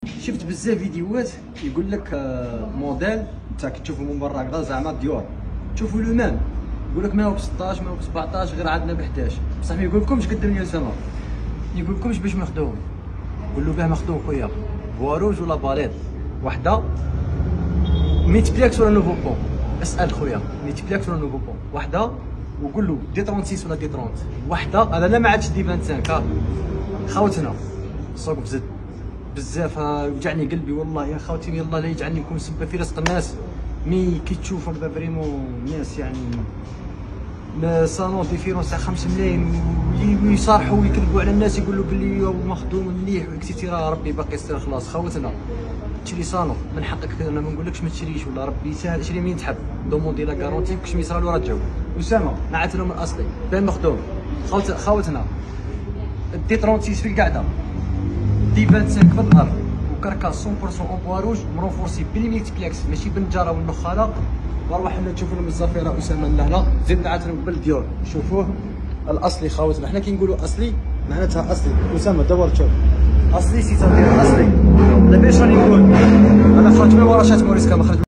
شفت بزاف فيديوهات يقول لك موديل تاع كي تشوفو من برا كدا زعما ديور تشوفو لو مام يقول لك ماهو ب 16 ماهو ب 17 غير عندنا ب 11 بصح ما يقولكمش قد مليون سما، يقولكمش باش مخدوم. قول له باه مخدوم خويا بواروج ولا باليط وحده ميتبلاكس ولا نوفو بون، اسال خويا ميتبلاكس ولا نوفو بون وحده، وقول له دي 36 ولا دي 30 وحده. هذا لا ما عادش دي 25 خاوتنا السوق بزد بزاف وجعني قلبي والله يا خاوتي، يلا لا يجعلني نكون سبه في رزق الناس. مي كي تشوف هكذا فريمون الناس يعني صالون ديفيرونس تاع 5 ملايين ويصارحوا ويكذبوا على الناس يقولوا بلي مخدوم مليح واكسيتيرا. ربي باقي يستر خلاص خاوتنا. تشري صالون من حقك، انا ما نقولكش ما تشريش ولا ربي يسهل، شري مين تحب دوموندي لا كارونتي كاش ما يصرالو رجعوا. اسامه نعت لهم الاصلي بان مخدوم خاوتنا. دي 36 في القعده، دي 25 في الارض، وكركاس 100% اون بوا روج مرونفورسي بالميتبلاكس ماشي بالنجاره والنخاله. وارواح حنا نشوفوا لهم الزفيره اسامه لهنا زيد نعت لهم بالديور شوفوه الاصلي خاوتنا. حنا كي نقولوا اصلي معناتها اصلي. اسامه دور تشوف اصلي سي تدير اصلي. لا باش راني نقول انا خرجت من ورا شات موريسكا ما خرج